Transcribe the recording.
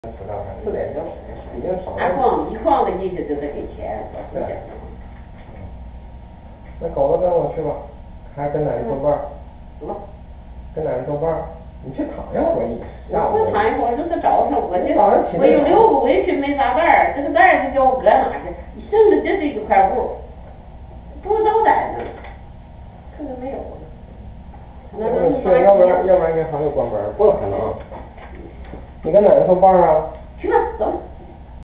4.9，已经少俺了。 一筐子进去就得给钱， 对。那狗子跟我去吧，还跟奶奶作伴儿。 走。 跟奶奶作伴儿，你去躺一会儿，你下午。 我躺一会儿，就是早上我这早上起来我又溜不回去，没啥盖儿，这个盖儿就叫我搁哪去？你剩的这是一块布，不知道在哪，可能没有了。 是，要不然银行就关门，不可能。你跟奶奶作伴儿啊？ 去吧，走。